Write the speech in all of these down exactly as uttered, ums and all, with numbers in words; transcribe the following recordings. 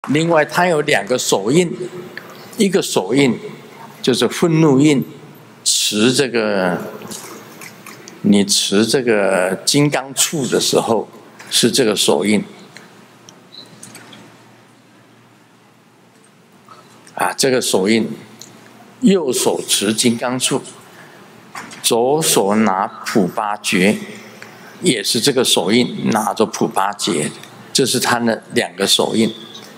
另外，它有两个手印，一个手印就是愤怒印，持这个你持这个金刚杵的时候是这个手印啊，这个手印，右手持金刚杵，左手拿普巴觉，也是这个手印，拿着普巴觉，这是他的两个手印。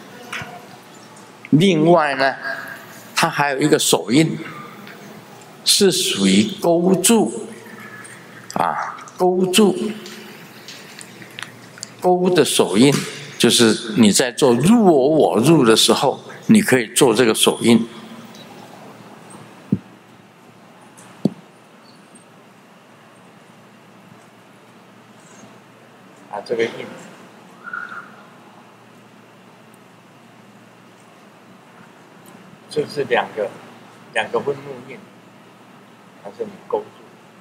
另外呢，它还有一个手印，是属于勾住，啊，勾住，勾的手印，就是你在做入我我入的时候，你可以做这个手印。啊，这个印。这是两个两个愤怒印，还是你勾住？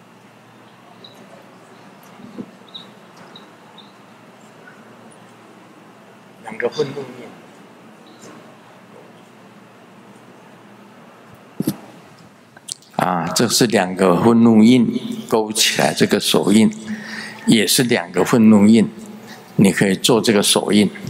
两个愤怒印。啊，这是两个愤怒印勾起来，这个手印也是两个愤怒印，你可以做这个手印。